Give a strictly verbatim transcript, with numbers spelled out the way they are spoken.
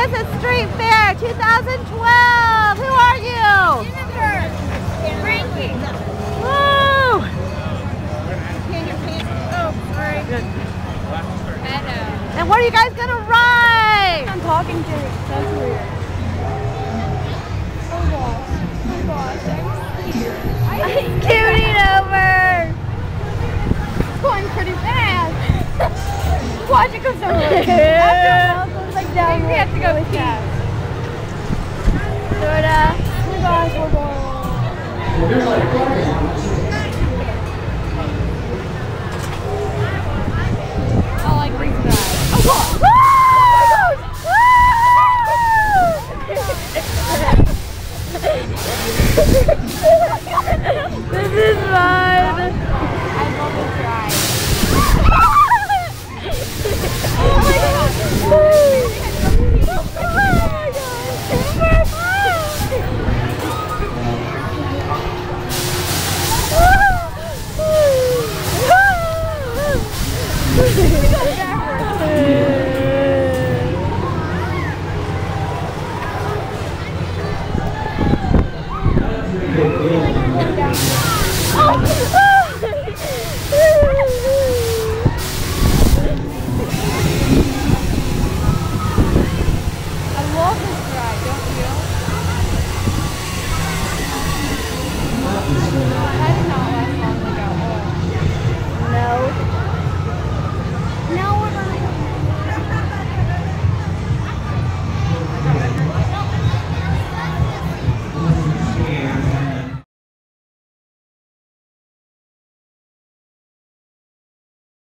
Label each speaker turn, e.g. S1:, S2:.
S1: This is Street Fair two thousand twelve. Who are you?
S2: Jennifer. Frankie.
S1: Woo!
S2: Oh, sorry.
S1: Good.
S2: Hello.
S1: And what are you guys gonna ride?
S2: I'm talking to you. That's weird. Oh gosh. Oh gosh. I'm scared.
S1: I'm scooting over.
S2: It's going pretty fast. Watch it go so quick. After a while, it goes like down. Maybe we have to go really fast.
S1: Sorta.
S2: Oh my gosh, we're going.